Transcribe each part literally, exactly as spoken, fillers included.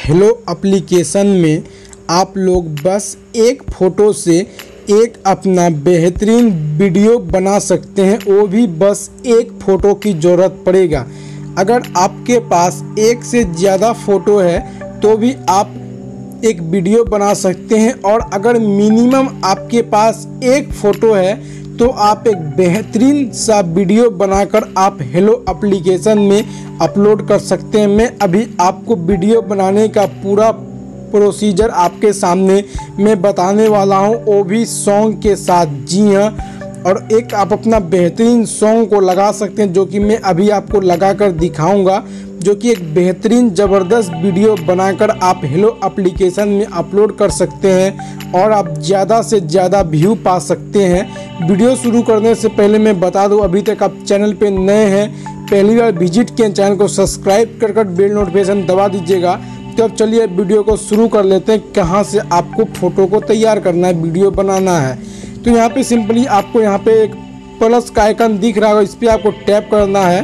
Hello application में आप लोग बस एक फ़ोटो से एक अपना बेहतरीन वीडियो बना सकते हैं, वो भी बस एक फ़ोटो की ज़रूरत पड़ेगा। अगर आपके पास एक से ज़्यादा फ़ोटो है तो भी आप एक वीडियो बना सकते हैं, और अगर मिनिमम आपके पास एक फ़ोटो है तो आप एक बेहतरीन सा वीडियो बनाकर आप हेलो एप्लीकेशन में अपलोड कर सकते हैं। मैं अभी आपको वीडियो बनाने का पूरा प्रोसीजर आपके सामने मैं बताने वाला हूं, वो भी सॉन्ग के साथ। जी हाँ, और एक आप अपना बेहतरीन सॉन्ग को लगा सकते हैं, जो कि मैं अभी आपको लगा कर दिखाऊंगा, जो कि एक बेहतरीन ज़बरदस्त वीडियो बनाकर आप हेलो एप्लीकेशन में अपलोड कर सकते हैं और आप ज़्यादा से ज़्यादा व्यू पा सकते हैं। वीडियो शुरू करने से पहले मैं बता दूं, अभी तक आप चैनल पे नए हैं, पहली बार विजिट किए, चैनल को सब्सक्राइब कर कर बेल नोटिफिकेशन दबा दीजिएगा। तो अब चलिए वीडियो को शुरू कर लेते हैं, कहाँ से आपको फ़ोटो को तैयार करना है, वीडियो बनाना है। तो यहाँ पे सिंपली आपको यहाँ पे एक प्लस का आइकन दिख रहा होगा, इस पर आपको टैप करना है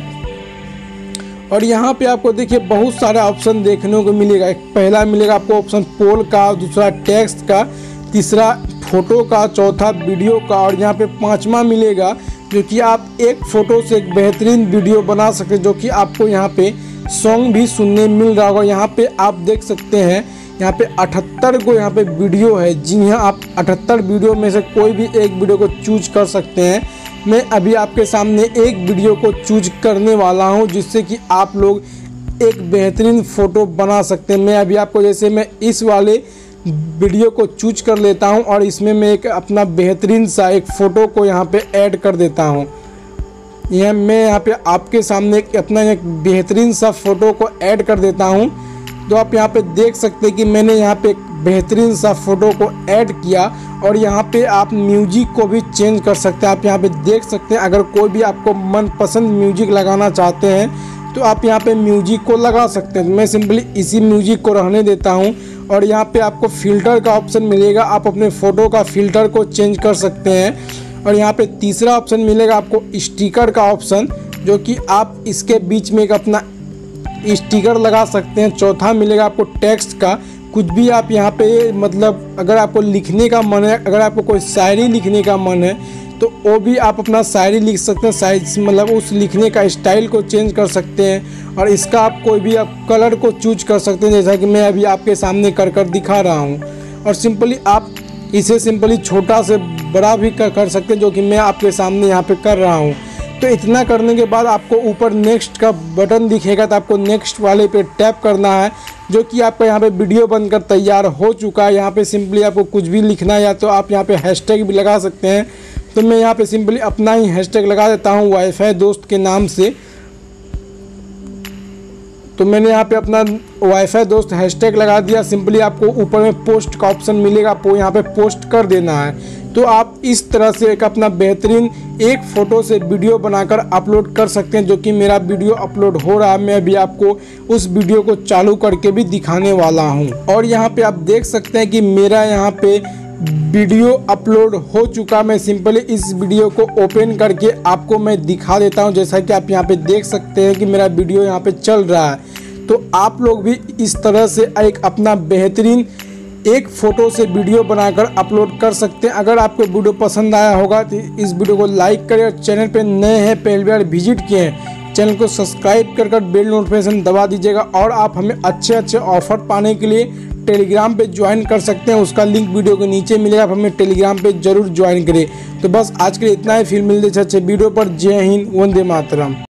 और यहाँ पे आपको देखिए बहुत सारे ऑप्शन देखने को मिलेगा। एक पहला मिलेगा आपको ऑप्शन पोल का, दूसरा टेक्स्ट का, तीसरा फोटो का, चौथा वीडियो का, और यहाँ पे पांचवा मिलेगा जो कि आप एक फ़ोटो से एक बेहतरीन वीडियो बना सकते हैं, जो कि आपको यहाँ पे सॉन्ग भी सुनने मिल रहा होगा। यहाँ पे आप देख सकते हैं यहाँ पे अठहत्तर को यहाँ पे वीडियो है। जी हाँ, आप अठहत्तर वीडियो में से कोई भी एक वीडियो को चूज कर सकते हैं। मैं अभी आपके सामने एक वीडियो को चूज करने वाला हूं, जिससे कि आप लोग एक बेहतरीन फ़ोटो बना सकते हैं। मैं अभी आपको जैसे मैं इस वाले वीडियो को चूज कर लेता हूं और इसमें मैं एक अपना बेहतरीन सा एक फ़ोटो को यहां पे ऐड कर देता हूं। यह मैं यहां पे आपके सामने एक अपना एक बेहतरीन सा फ़ोटो को ऐड कर देता हूं। तो आप यहाँ पे देख सकते हैं कि मैंने यहाँ पे एक बेहतरीन सा फ़ोटो को ऐड किया, और यहाँ पे आप म्यूजिक को भी चेंज कर सकते हैं। आप यहाँ पे देख सकते हैं, अगर कोई भी आपको मनपसंद म्यूजिक लगाना चाहते हैं तो आप यहाँ पे म्यूजिक को लगा सकते हैं। मैं सिंपली इसी म्यूजिक को रहने देता हूँ, और यहाँ पे आपको फ़िल्टर का ऑप्शन मिलेगा, आप अपने फ़ोटो का फ़िल्टर को चेंज कर सकते हैं। और यहाँ पे तीसरा ऑप्शन मिलेगा आपको स्टिकर का ऑप्शन, जो कि आप इसके बीच में एक अपना स्टिकर लगा सकते हैं। चौथा मिलेगा आपको टेक्स्ट का, कुछ भी आप यहाँ पे मतलब अगर आपको लिखने का मन है, अगर आपको कोई शायरी लिखने का मन है तो वो भी आप अपना शायरी लिख सकते हैं। शायरी मतलब उस लिखने का स्टाइल को चेंज कर सकते हैं, और इसका आप कोई भी आप कलर को चूज कर सकते हैं, जैसा कि मैं अभी आपके सामने कर कर दिखा रहा हूँ। और सिंपली आप इसे सिंपली छोटा से बड़ा भी कर सकते हैं, जो कि मैं आपके सामने यहाँ पे कर रहा हूँ। तो इतना करने के बाद आपको ऊपर नेक्स्ट का बटन दिखेगा, तो आपको नेक्स्ट वाले पे टैप करना है, जो कि आपका यहाँ पे वीडियो बनकर तैयार हो चुका है। यहाँ पे सिंपली आपको कुछ भी लिखना है, या तो आप यहाँ पे हैशटैग भी लगा सकते हैं। तो मैं यहाँ पे सिंपली अपना ही हैशटैग लगा देता हूँ वाईफाई दोस्त के नाम से। तो मैंने यहाँ पे अपना वाईफाई दोस्त हैशटैग लगा दिया। सिंपली आपको ऊपर में पोस्ट का ऑप्शन मिलेगा, आपको यहाँ पे पोस्ट कर देना है। तो आप इस तरह से एक अपना बेहतरीन एक फ़ोटो से वीडियो बनाकर अपलोड कर सकते हैं, जो कि मेरा वीडियो अपलोड हो रहा है। मैं अभी आपको उस वीडियो को चालू करके भी दिखाने वाला हूं। और यहाँ पे आप देख सकते हैं कि मेरा यहाँ पे वीडियो अपलोड हो चुका। मैं सिंपली इस वीडियो को ओपन करके आपको मैं दिखा देता हूँ, जैसा कि आप यहाँ पे देख सकते हैं कि मेरा वीडियो यहाँ पे चल रहा है। तो आप लोग भी इस तरह से एक अपना बेहतरीन एक फ़ोटो से वीडियो बनाकर अपलोड कर सकते हैं। अगर आपको वीडियो पसंद आया होगा तो इस वीडियो को लाइक करें, और चैनल पे नए हैं, पहली बार विजिट किए हैं, चैनल को सब्सक्राइब कर कर बेल नोटिफिकेशन दबा दीजिएगा। और आप हमें अच्छे अच्छे ऑफर पाने के लिए टेलीग्राम पे ज्वाइन कर सकते हैं, उसका लिंक वीडियो के नीचे मिलेगा। आप हमें टेलीग्राम पे जरूर ज्वाइन करें। तो बस आज के लिए इतना ही, फिर मिलते अच्छे अच्छे वीडियो पर। जय हिंद, वंदे मातरम।